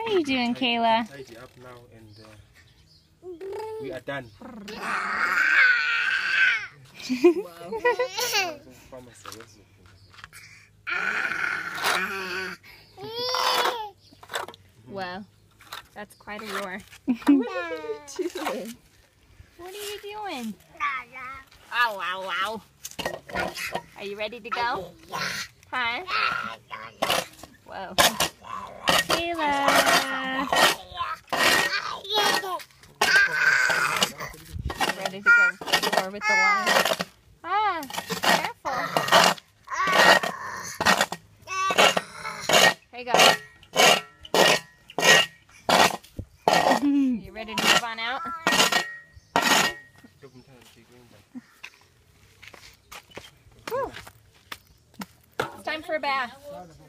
are you doing, Kayla? Tidy up now and we are done. Wow, that's quite a roar. What are you doing? What are you doing? Ow, ow, ow. Are you ready to go? Huh? Whoa. Kayla! Ready to go explore with the lion. Ah, careful. Here you go. You ready to move on out? Whew. It's time for a bath.